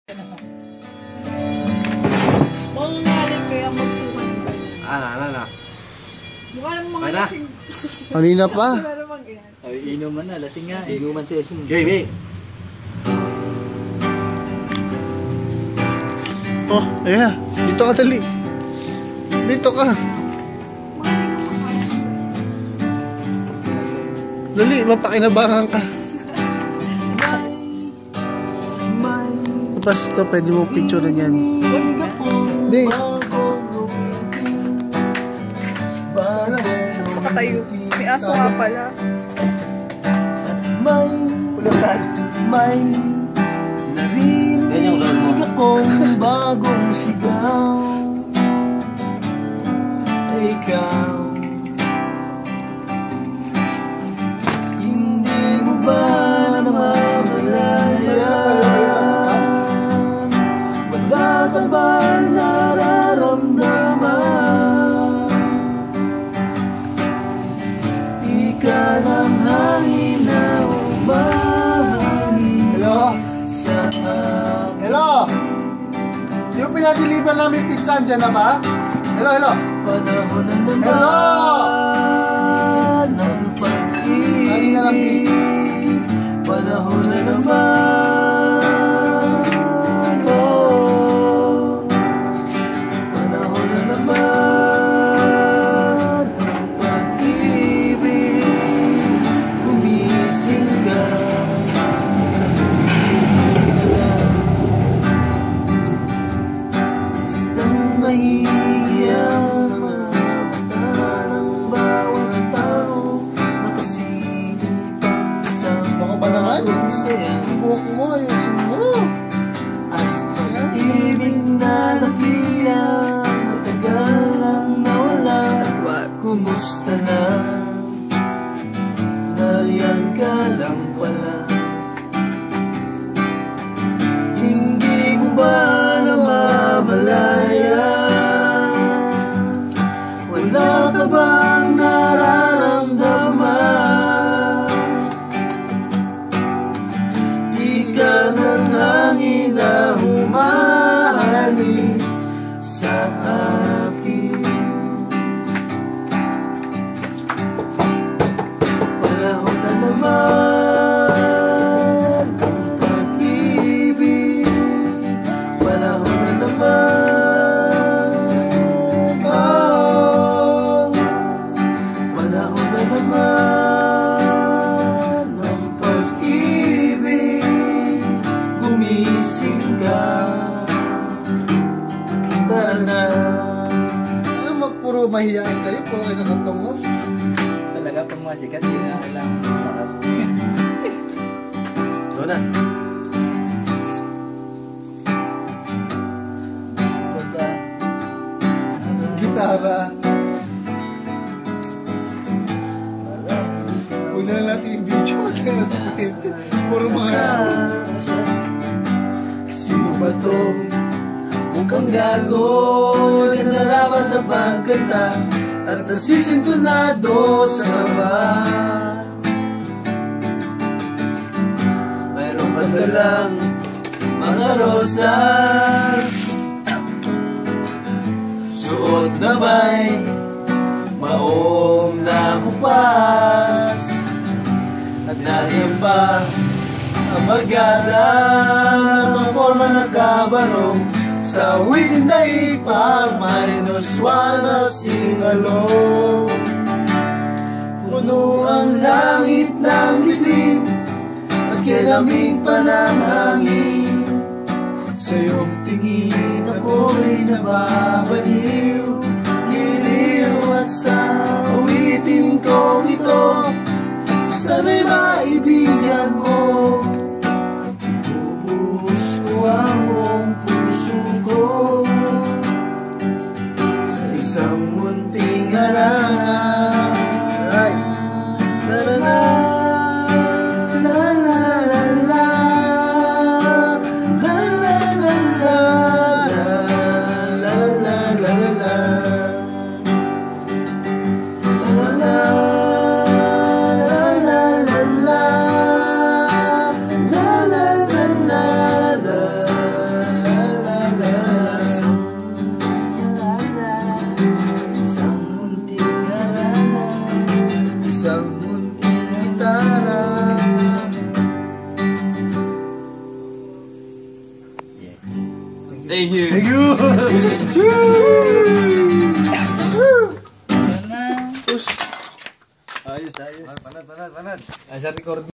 Mangangaling kaya magtuman ba? Ano. Mukha ng mga Kaya na? lasing. Kanina pa. Ay, inuman na, lasing nga. Inuman session. Game, Oh, ayan. Dito ka dali. Dito ka. Dali, mapakinabangan ka. Basta pwede mo picture yan. Hindi. Nakatayo. May aso nga pala. Ulutan. May narinig akong bagong sigaw. Ikaw, hindi mo ba namamalayan? Wala ka ba nararamdaman? Ika ng hangin na umahangin. Hello? Sa akin. Hello? Yung pinadeliver namin pizza, dyan na ba? Hello? Panahon na naman ng pag-ibig. Lagi na lang busy. Panahon na naman, oh. Panahon na naman ng pag-ibig. Gumising ka. Bastang mahiyang mga mata ng bawat tao. Nakasilip ang isang Baka ba naman? saya. Buhok mo, ayusin mo. At pag-ibig na nabilang matagal lang nawala. Kumusta na? Nariyan ka lang pala. Hindi mo ba namamalayan? Wala ka bang nararamdaman? Ika ng hangin na humahali sa akin. Panahon na naman ang pag-ibig. Panahon na naman, oh. Panahon na naman ang pag-ibig. Gumising ka. Tara na. Ano magpuro mahihain kayo? Puro kayo nakatungo. Talaga pang mga sikat, yun na lang. Doon na. Gitara. Huwag na natin yung video. Puro mga... Sino ba to? Mukhang gago. Nagdarama sa pagkanta at nasisintunado sa saba. Mayroong pagdalang mga rosas, suot na may maong nakupas. At nariyan pa ang barkada ng forma na kabarong sa awitin daipag -1 na singalong. Puno ang langit ng bituin at kilamig pa ng hangin. Sa iyong tingin ako'y nababaliw, giliw at sa awitin ko ito. Sana'y maibigan mo. Bubuhos ko ang buong puso ko sa isang munting harana. Right. La la la la la la la la la la la la la Thank you. Thank you. Ayos. Panad. Asa record